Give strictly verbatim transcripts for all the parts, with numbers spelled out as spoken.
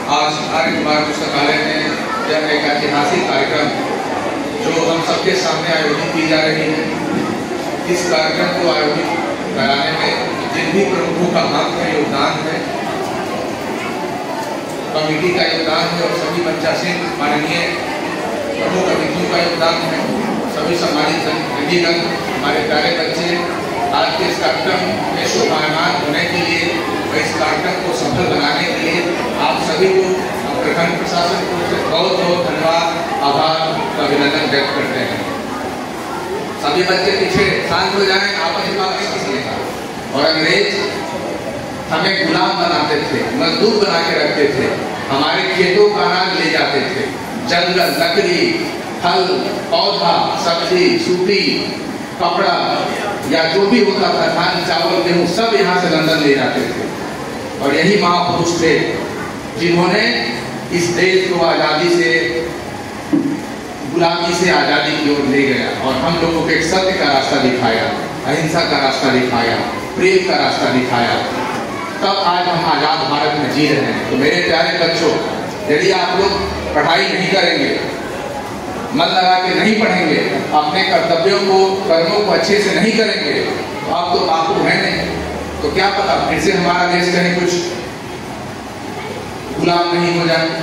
आज आर्य कुमार पुस्तकालय में यह एक ऐतिहासिक कार्यक्रम जो हम सबके सामने आयोजित की जा रही है। इस कार्यक्रम को आयोजित कराने में जिन भी प्रमुखों का महत्वपूर्ण योगदान है, कमेटी का योगदान है और सभी पंचायत माननीय प्रमुख अतिथियों का योगदान है, सभी सम्मानित अतिथिगण, हमारे प्यारे बच्चे, आज के इस कार्यक्रम में शोभायमान होने के लिए और इस कार्यक्रम को सफल बनाने के लिए आप सभी को प्रखंड प्रशासन को बहुत बहुत धन्यवाद, आभार और अभिनंदन व्यक्त करते हैं। सभी बच्चे पीछे शांत हो जाएं, आपस में बात नहीं कीजिएगा। और अंग्रेज हमें गुलाम बनाते थे, मजदूर बना के रखते थे, हमारे खेतों का अनाज ले जाते थे, जंगल, लकड़ी, फल, पौधा, सब्जी, सूती, कपड़ा या जो भी होता था, धान, चावल, गेहूं, सब यहाँ से लंदन ले जाते थे। और यही महापुरुष थे जिन्होंने इस देश को आजादी से, गुलामी से आजादी की ओर ले गया और हम लोगों को एक सत्य का रास्ता दिखाया, अहिंसा का रास्ता दिखाया, प्रेम का रास्ता दिखाया। तब आज हम आजाद भारत में जी रहे हैं। तो मेरे प्यारे बच्चों, यदि आप लोग पढ़ाई नहीं करेंगे, मन लगा के नहीं पढ़ेंगे, अपने कर्तव्यों को, कर्मों को अच्छे से नहीं करेंगे, तो आप तो बापू है नहीं, तो क्या पता फिर से हमारा देश कहीं कुछ गुलाम नहीं हो जाए।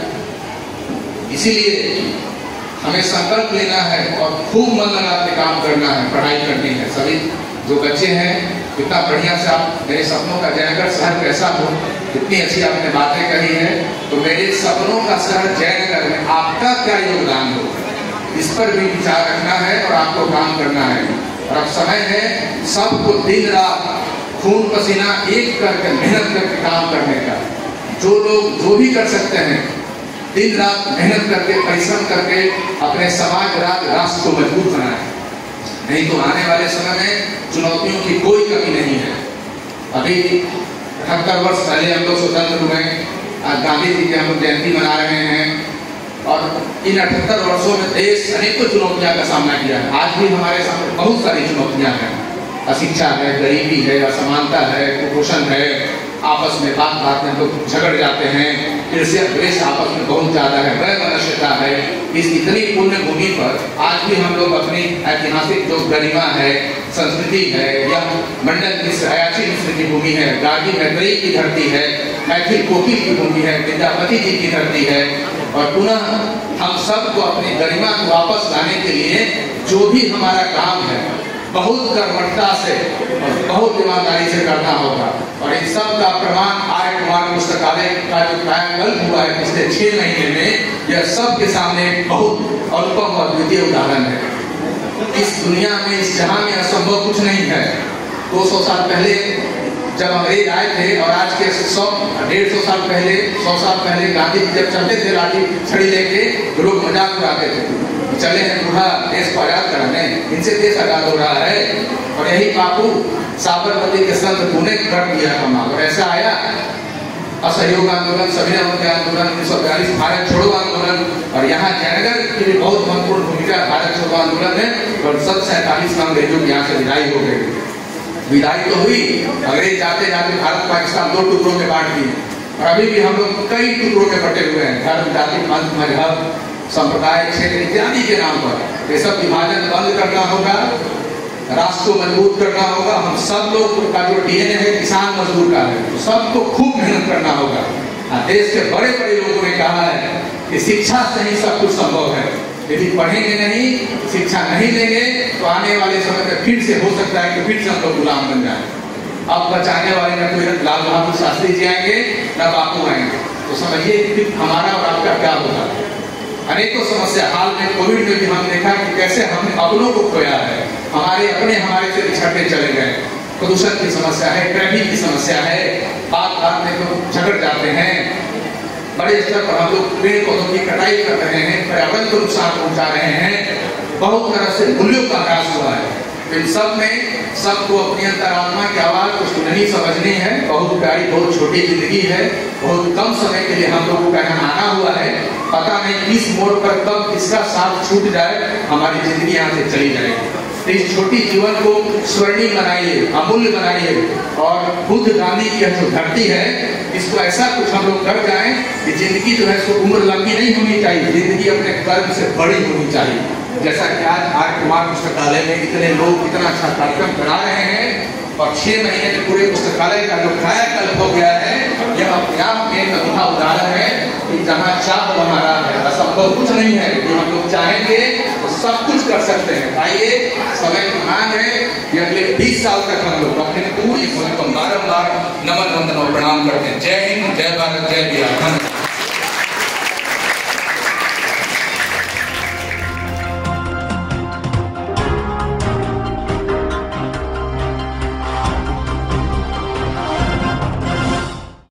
इसीलिए हमें संकल्प लेना है और खूब मन लगा के काम करना है, पढ़ाई करनी है। सभी जो बच्चे हैं, इतना बढ़िया से आप मेरे सपनों का जयनगर शहर कैसा हो, इतनी अच्छी आपने बातें कही है। तो मेरे सपनों का शहर जयनगर में आपका क्या योगदान हो, इस पर भी विचार रखना है और आपको काम करना है। और अब समय है सबको दिन रात खून पसीना एक करके मेहनत करके काम करने का। जो लोग जो भी कर सकते हैं, दिन रात मेहनत करके, परिश्रम करके अपने समाज, राज्य, राष्ट्र को मजबूत बनाएं। नहीं तो आने वाले समय में चुनौतियों की कोई कमी नहीं है। अभी अठहत्तर वर्ष पहले हम लोग स्वतंत्र हुए, आज गांधी जी की हम लोग जयंती मना रहे हैं और इन अठहत्तर वर्षों में देश अनेकों चुनौतियों का सामना किया है। आज भी हमारे सामने बहुत सारी चुनौतियां हैं, अशिक्षा है, गरीबी है, असमानता है, कुपोषण है, आपस में बात बात में हम लोग झगड़ जाते हैं, ईर्ष्या द्वेष आपस में बहुत ज्यादा है, वैमनस्यता है। इस इतनी पुण्य भूमि पर आज भी हम लोग अपनी ऐतिहासिक जो गरिमा है, संस्कृति है, यह मंडल मिश्र, अयाची मिश्र की भूमि है, गार्गी मैत्रेयी की धरती है, मैथिल कोकिल की भूमि है, विद्यापति जी की धरती है। और पुनः हम सबको अपनी गरिमा को वापस लाने के लिए जो भी हमारा काम है, बहुत कर्मठता से और बहुत ईमानदारी से करना होगा। और इन सब का प्रमाण आर्य कुमार पुस्तकालय का जो कायाकल्प हुआ है पिछले छह महीने में, यह सबके सामने बहुत अनुपम और द्वितीय उदाहरण है। इस दुनिया में, इस जहां में असंभव कुछ नहीं है। दो सौ साल पहले जब अंग्रेज आए थे और आज के सौ डेढ़ सौ साल पहले, सौ साल पहले गांधी जी जब चलते थे लाठी छड़ी लेके, तो लोग मजाक उड़ाते थे, चले हैं बूढ़ा देश को आजाद कराने, इनसे देश आजाद हो रहा है। और यही बापू साबरमती के संत पुणे कर दिया कमा। और ऐसा आया असहयोग आंदोलन, सविनय आंदोलन, उन्नीस सौ बयालीस भारत छोड़ो आंदोलन, और यहाँ जयनगर की भी बहुत महत्वपूर्ण भूमिका भारत छोड़ो आंदोलन है। और सन सैतालीस में अंग्रेजों की यहाँ से विदाई हो गई। विदाई तो हुई, अंग्रेज जाते जाते भारत पाकिस्तान दो टुकड़ों में बांट दिए और अभी भी हम लोग कई टुकड़ों में बटे हुए हैं, धर्म, जाति, पंथ, मजहब, संप्रदाय, क्षेत्र इत्यादि के नाम पर। ये सब विभाजन बंद करना होगा, राष्ट्र को मजबूत करना होगा। हम सब लोग का जो डीएनए है किसान मजदूर का है, तो सबको खूब मेहनत करना होगा। देश के बड़े बड़े लोगों ने कहा है कि शिक्षा से ही सब कुछ संभव है। यदि पढ़ेंगे नहीं, शिक्षा नहीं लेंगे, तो आने वाले समय में फिर से हो सकता है कि फिर से हम लोग गुलाम बन जाए। अब बचाने वाले न कोई लाल बहादुर शास्त्री जी आएंगे, न बापू आएंगे। तो समझिए कि हमारा और आपका क्या होगा। अनेकों समस्या, हाल में कोविड में भी हम देखा कि कैसे हमने अपनों को खोया है, हमारे अपने हमारे से बिछड़ते चले गए। प्रदूषण की समस्या है, ट्रैफिक की समस्या है, बात बात में तो झगड़ जाते हैं, बड़े स्तर पर हम लोग पेड़ पौधों की कटाई कर रहे हैं, पर्यावरण को नुकसान पहुंचा रहे हैं, बहुत तरह से मूल्यों का ह्रास हुआ है। इन सब में सबको अपनी अंतरात्मा की आवाज को सुननी समझनी है। बहुत प्यारी, बहुत छोटी जिंदगी है, बहुत कम समय के लिए हम लोगों का यहाँ आना हुआ है। पता नहीं किस मोड़ पर कब किसका साथ छूट जाए, हमारी जिंदगी यहाँ से चली जाएगी। तो इस छोटी जीवन को स्वर्णिम बनाइए, अमूल्य बनाइए। और बुद्ध गांधी की जो धरती है, इसको ऐसा कुछ हम लोग कर जाएं कि जिंदगी जो है सो उम्र लंबी नहीं होनी चाहिए, जिंदगी अपने कर्म से बड़ी होनी चाहिए। जैसा कि आज आर्य कुमार पुस्तकालय में इतने लोग इतना अच्छा कार्यक्रम करा रहे हैं और छह महीने के पूरे पुस्तकालय का जो कायाकल्प हो गया है, यह अपने आप में एक अनूठा उदाहरण है कि जहाँ चाह हमारा है, असंभव कुछ नहीं है। कि हम लोग चाहेंगे तो सब कुछ कर सकते हैं। आइए, समय की मांग है कि अगले बीस साल तक हम लोग अपने पूरी को बारम्बार नमन वंदन और प्रणाम करते हैं। जय हिंद, जय भारत, जय बिहार।